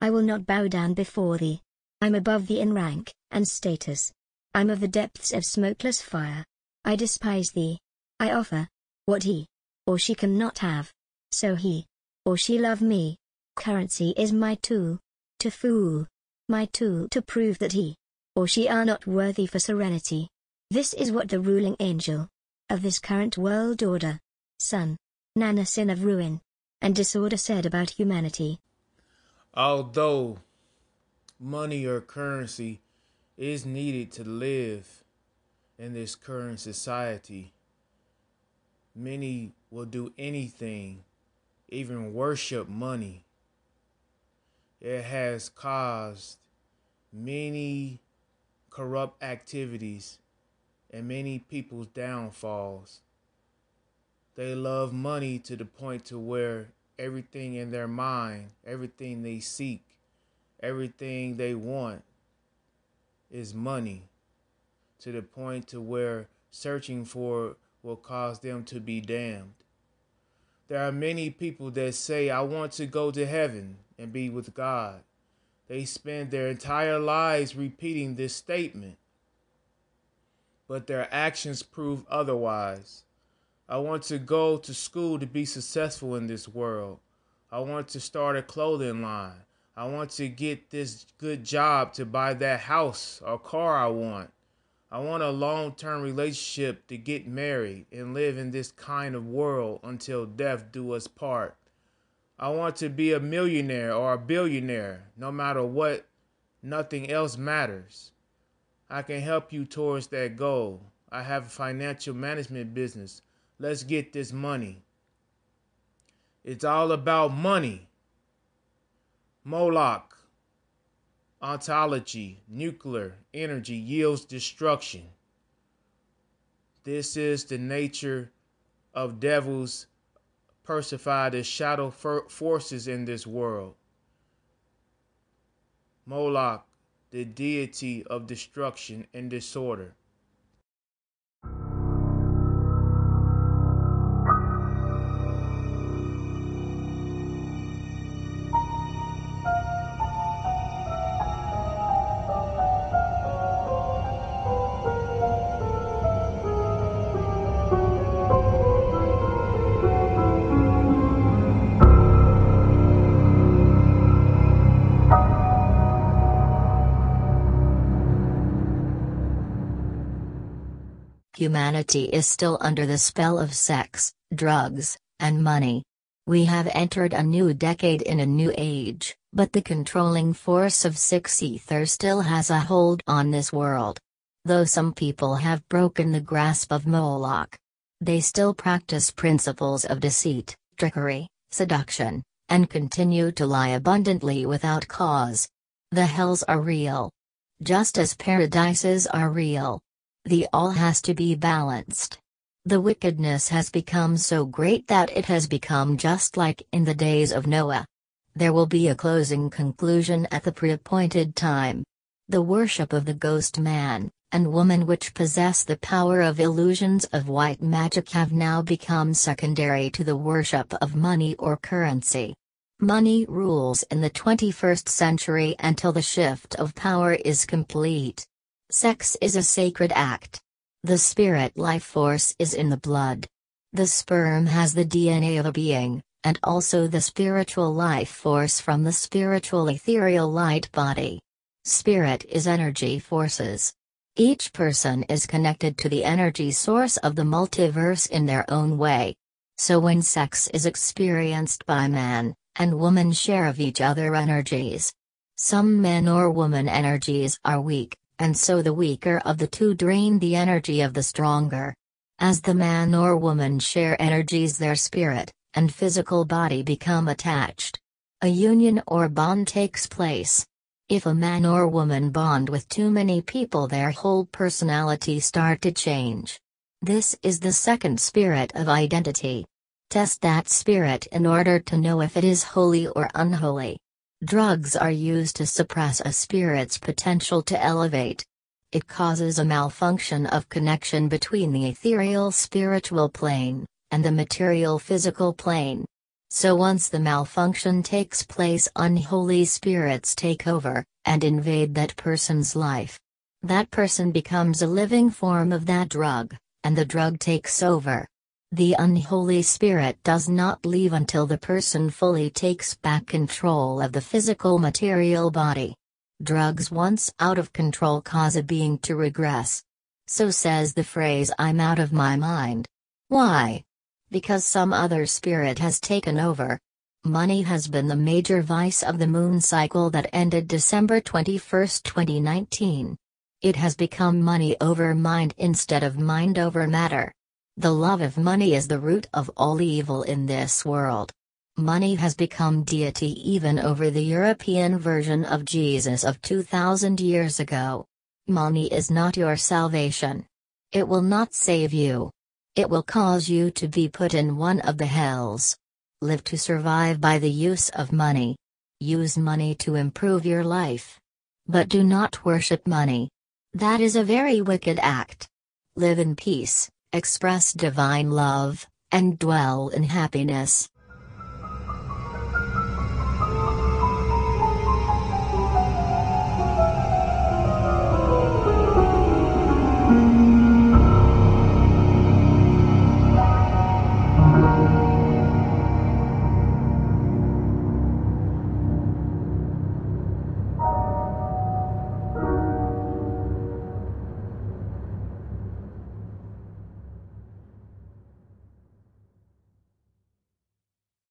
I will not bow down before thee. I'm above thee in rank and status. I'm of the depths of smokeless fire. I despise thee. I offer what he or she cannot have. So he or she love me. Currency is my tool to fool. My tool to prove that he or she are not worthy for serenity. This is what the ruling angel of this current world order, Sun, Nana, sin of ruin and disorder, said about humanity. Although money or currency is needed to live in this current society, many will do anything, even worship money. It has caused many corrupt activities and many people's downfalls. They love money to the point to where everything in their mind, everything they seek, everything they want is money, to the point to where searching for it will cause them to be damned. There are many people that say, I want to go to heaven and be with God. They spend their entire lives repeating this statement, but their actions prove otherwise. I want to go to school to be successful in this world. I want to start a clothing line. I want to get this good job to buy that house or car I want. I want a long-term relationship to get married and live in this kind of world until death do us part. I want to be a millionaire or a billionaire. No matter what, nothing else matters. I can help you towards that goal. I have a financial management business. Let's get this money. It's all about money. Moloch, ontology, nuclear energy yields destruction. This is the nature of devils personified as shadow forces in this world. Moloch, the deity of destruction and disorder. Humanity is still under the spell of sex, drugs, and money. We have entered a new decade in a new age, but the controlling force of six ether still has a hold on this world. Though some people have broken the grasp of Moloch, they still practice principles of deceit, trickery, seduction, and continue to lie abundantly without cause. The hells are real. Just as paradises are real. The all has to be balanced. The wickedness has become so great that it has become just like in the days of Noah. There will be a closing conclusion at the pre-appointed time. The worship of the ghost man and woman which possess the power of illusions of white magic have now become secondary to the worship of money or currency. Money rules in the 21st century until the shift of power is complete. Sex is a sacred act. The spirit life force is in the blood. The sperm has the DNA of a being, and also the spiritual life force from the spiritual ethereal light body. Spirit is energy forces. Each person is connected to the energy source of the multiverse in their own way. So when sex is experienced by man and woman share of each other energies. Some men or woman energies are weak. And so the weaker of the two drain the energy of the stronger. As the man or woman share energies, their spirit and physical body become attached. A union or bond takes place. If a man or woman bond with too many people, their whole personality start to change. This is the second spirit of identity. Test that spirit in order to know if it is holy or unholy. Drugs are used to suppress a spirit's potential to elevate. It causes a malfunction of connection between the ethereal spiritual plane and the material physical plane. So once the malfunction takes place, unholy spirits take over and invade that person's life. That person becomes a living form of that drug, and the drug takes over. The unholy spirit does not leave until the person fully takes back control of the physical material body. Drugs once out of control cause a being to regress. So says the phrase, "I'm out of my mind." Why? Because some other spirit has taken over. Money has been the major vice of the moon cycle that ended December 21, 2019. It has become money over mind instead of mind over matter. The love of money is the root of all evil in this world. Money has become deity even over the European version of Jesus of 2000 years ago. Money is not your salvation. It will not save you. It will cause you to be put in one of the hells. Live to survive by the use of money. Use money to improve your life. But do not worship money. That is a very wicked act. Live in peace, express divine love, and dwell in happiness.